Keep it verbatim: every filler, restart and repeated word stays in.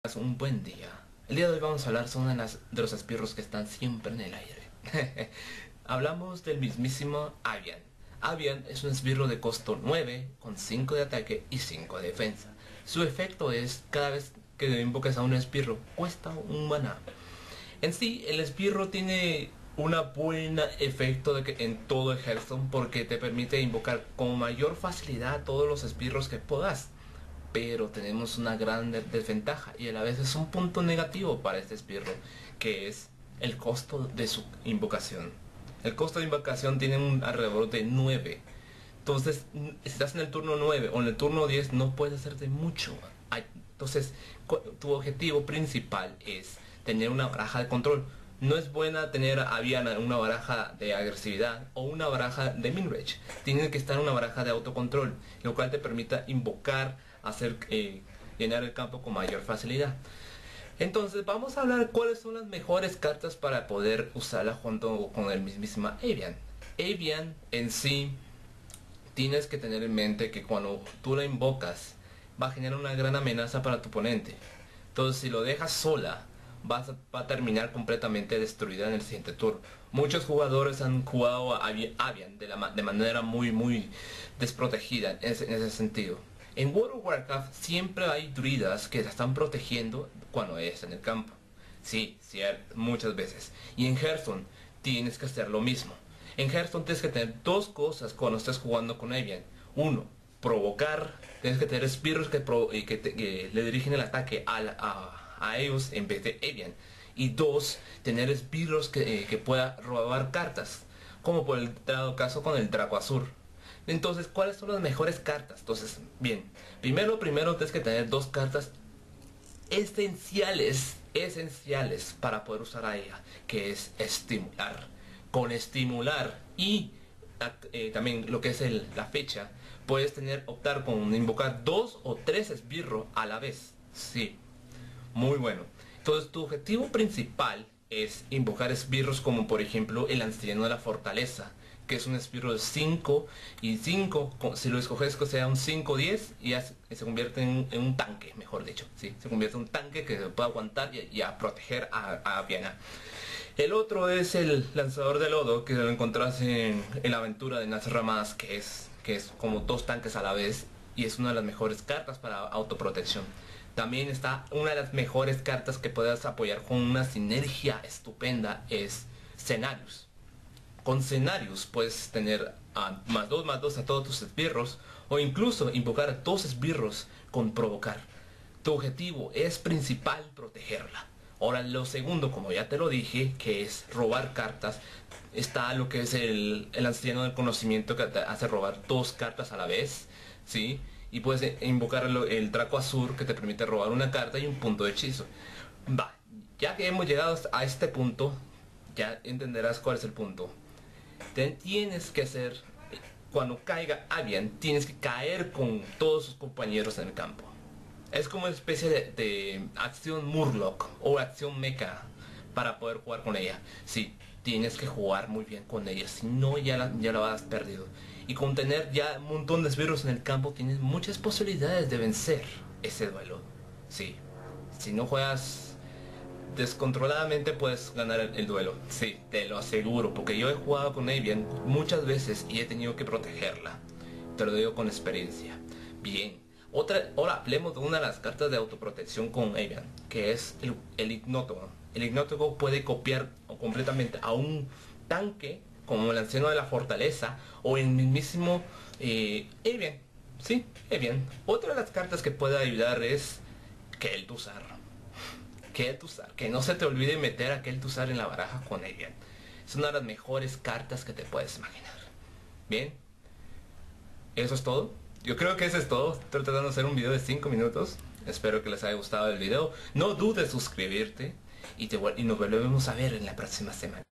Un buen día. El día de hoy vamos a hablar sobre una de, las, de los esbirros que están siempre en el aire. Hablamos del mismísimo Avian. Avian es un esbirro de costo nueve con cinco de ataque y cinco de defensa. Su efecto es cada vez que invocas a un esbirro cuesta un maná. En sí, el esbirro tiene una buena efecto de que en todo el Hearthstone porque te permite invocar con mayor facilidad todos los esbirros que puedas. Pero tenemos una gran desventaja y a la vez es un punto negativo para este esbirro, que es el costo de su invocación. El costo de invocación tiene un alrededor de nueve. Entonces, si estás en el turno nueve o en el turno diez, no puedes hacerte mucho. Entonces, tu objetivo principal es tener una baraja de control. No es buena tener a Aviana una baraja de agresividad o una baraja de minrage. Tienes que estar en una baraja de autocontrol, lo cual te permita invocar, hacer eh, llenar el campo con mayor facilidad. Entonces vamos a hablar cuáles son las mejores cartas para poder usarla junto con el mismísimo Avian. Avian en sí, tienes que tener en mente que cuando tú la invocas va a generar una gran amenaza para tu oponente. Entonces si lo dejas sola, vas a, va a terminar completamente destruida en el siguiente turno. Muchos jugadores han jugado a Avian de, la, de manera muy muy desprotegida en ese, en ese sentido. En World of Warcraft siempre hay druidas que la están protegiendo cuando es en el campo. Sí, cierto, muchas veces. Y en Hearthstone tienes que hacer lo mismo. En Hearthstone tienes que tener dos cosas cuando estés jugando con Avian. Uno, provocar. Tienes que tener esbirros que, pro, que, te, que le dirigen el ataque a, la, a, a ellos en vez de Avian. Y dos, tener esbirros que, eh, que pueda robar cartas. Como por el dado caso con el Draco Azur. Entonces, ¿cuáles son las mejores cartas? Entonces, bien, primero, primero tienes que tener dos cartas esenciales, esenciales para poder usar a ella, que es estimular. Con estimular y eh, también lo que es el, la fecha, puedes tener, optar con invocar dos o tres esbirros a la vez. Sí, muy bueno. Entonces, tu objetivo principal es invocar esbirros como por ejemplo el anciano de la fortaleza, que es un esbirro de cinco y cinco, si lo escoges que sea un cinco diez y ya se convierte en, en un tanque, mejor dicho, sí, se convierte en un tanque que puede aguantar y, y a proteger a, a Aviana. El otro es el lanzador de lodo, que lo encontrás en, en la aventura de Naxxramas, que es, que es como dos tanques a la vez y es una de las mejores cartas para autoprotección. También está una de las mejores cartas que puedas apoyar con una sinergia estupenda, es Cenarius. Con Cenarius puedes tener a más dos más dos a todos tus esbirros o incluso invocar a dos esbirros con provocar. Tu objetivo es principal protegerla. Ahora lo segundo, como ya te lo dije, que es robar cartas, está lo que es el, el anciano del conocimiento, que te hace robar dos cartas a la vez, ¿sí? Y puedes invocar el, el Draco Azur, que te permite robar una carta y un punto de hechizo. Va, ya que hemos llegado a este punto, ya entenderás cuál es el punto. Te tienes que hacer, cuando caiga Avian, tienes que caer con todos sus compañeros en el campo. Es como una especie de, de acción Murloc o acción mecha para poder jugar con ella. Sí, tienes que jugar muy bien con ella, si no ya la, ya la has perdido. Y con tener ya un montón de esbirros en el campo tienes muchas posibilidades de vencer ese duelo. Sí, si no juegas descontroladamente puedes ganar el, el duelo. Sí, te lo aseguro, porque yo he jugado con Avian muchas veces y he tenido que protegerla. Te lo digo con experiencia. Bien, otra, ahora hablemos de una de las cartas de autoprotección con Avian, que es el, el Ignótogo. El Ignótogo puede copiar completamente a un tanque como el anciano de la fortaleza o el mismísimo eh, Avian. Sí, Avian. Otra de las cartas que puede ayudar es Kel'Thuzar. Kel'Thuzar, que no se te olvide meter a Kel'Thuzar en la baraja con Avian. Es una de las mejores cartas que te puedes imaginar. Bien, eso es todo. Yo creo que eso es todo. Estoy tratando de hacer un video de cinco minutos. Espero que les haya gustado el video. No dudes suscribirte y, te, y nos volvemos a ver en la próxima semana.